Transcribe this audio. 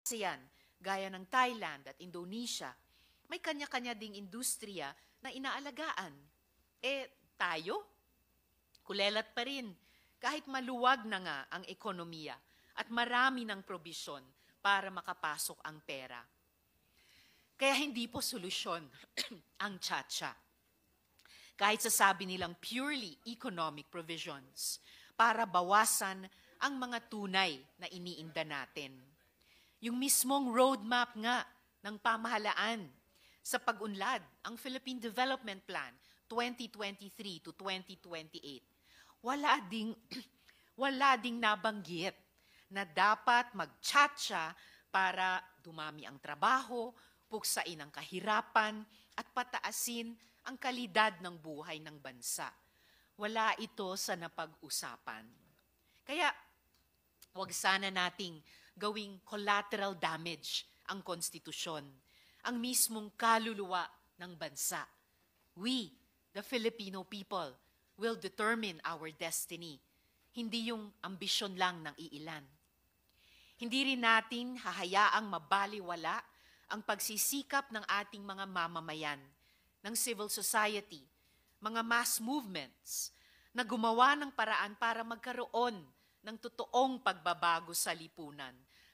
ASEAN, gaya ng Thailand at Indonesia, may kanya-kanya ding industriya na inaalagaan. Tayo, kulelat pa rin, kahit maluwag na nga ang ekonomiya at marami ng probisyon para makapasok ang pera. Kaya hindi po solusyon ang tsa-tsa. Kahit sasabi nilang purely economic provisions para bawasan ang mga tunay na iniinda natin. Yung mismong roadmap nga ng pamahalaan sa pag-unlad, ang Philippine Development Plan 2023 to 2028, wala ding nabanggit na dapat mag-tsa-tsa para dumami ang trabaho, puksain ang kahirapan, at pataasin ang kalidad ng buhay ng bansa. Wala ito sa napag-usapan. Kaya, huwag sana nating gawing collateral damage ang konstitusyon, ang mismong kaluluwa ng bansa. We, the Filipino people, will determine our destiny, hindi yung ambisyon lang ng iilan. Hindi rin natin hahayaang mabaliwala ang pagsisikap ng ating mga mamamayan, ng civil society, mga mass movements, na gumawa ng paraan para magkaroon ng totoong pagbabago sa lipunan